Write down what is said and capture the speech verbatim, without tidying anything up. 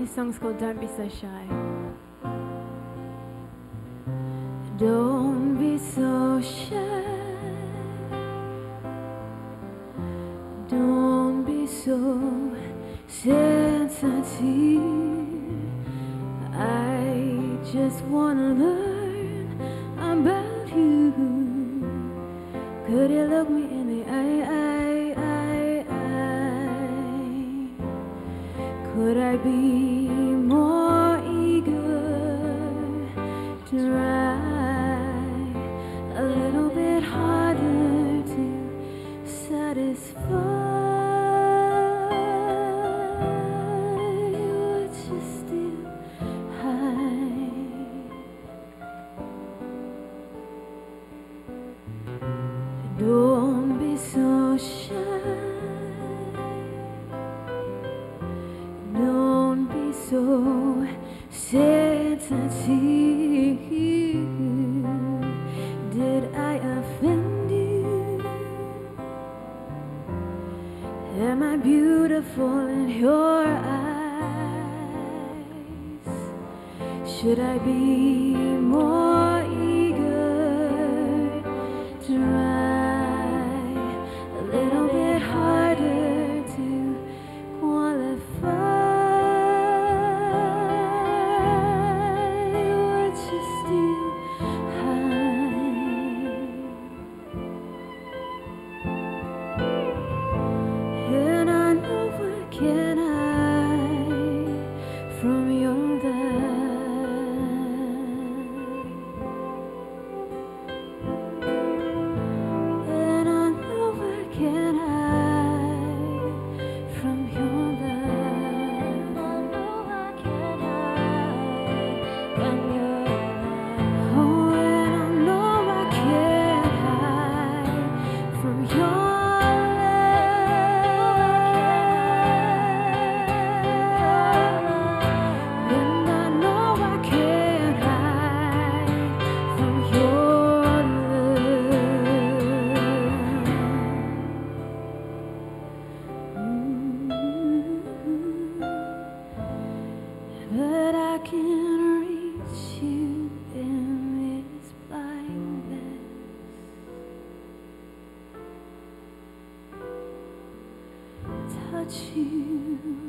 This song's called Don't Be So Shy. Don't be so shy. Don't be so sensitive. I just wanna learn about you. Could you look me in the eye, eye, eye, eye? Could I be more eager to try a little bit harder to satisfy what you still hide? Don't be so shy. Don't be so sensitive. Did I offend you? Am I beautiful in your eyes? Should I be more eager to try a little bit harder to qualify what you still hide? And I know what can hide from your love. And I know what can hide from your love. I know I can hide from your love. Oh, and I know I can't hide from your love. And I know I can't hide from your love. Mm. But I can reach you in this blindness. Touch you